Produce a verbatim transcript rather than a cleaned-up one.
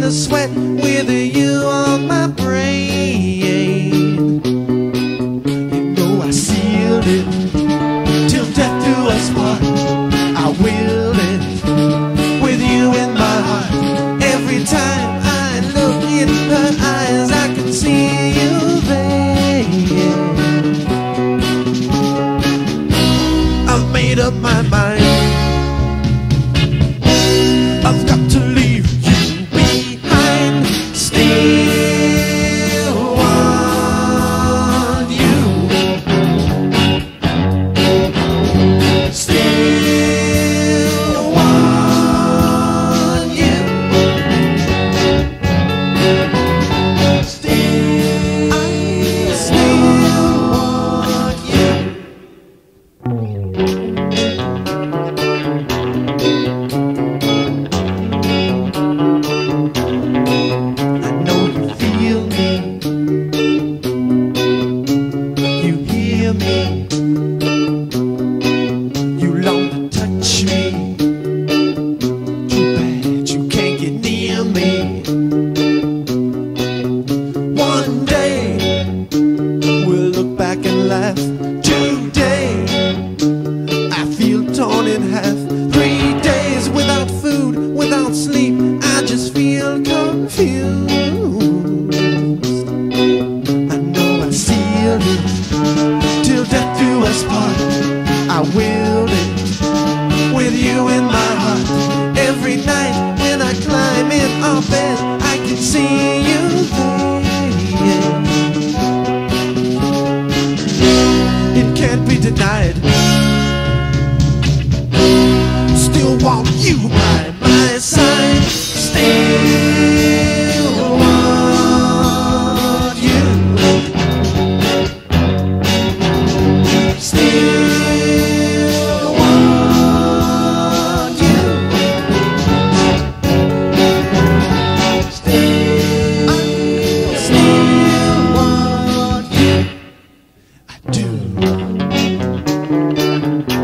a sweat with you on my brain. You know I sealed it, till death do us part. I willed it, with you in my heart. Every time I look in her eyes, I can see you there. I've made up my mind, I've got to leave you behind. Still want you, still want you, still, I still want you. You long to touch me, too bad you can't get near me. One day we'll look back and laugh. Today I feel torn in half. Three days without food, without sleep, I just feel confused. I know I sealed it, till death do us part. I willed it, with you in my heart. Every night when I climb in our bed, I can see you there. It can't be denied, still want you by my side. Still want you, still want you, still, I still want you. I do.